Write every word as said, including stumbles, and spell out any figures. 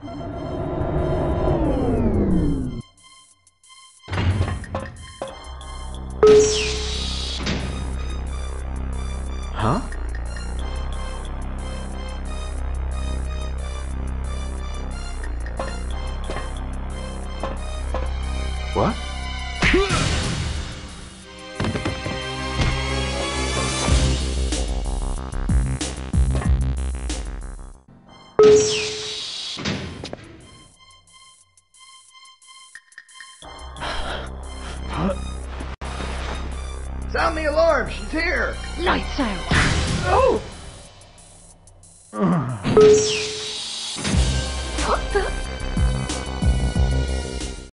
Huh? What? Sound the alarm! She's here! Lights out! Oh!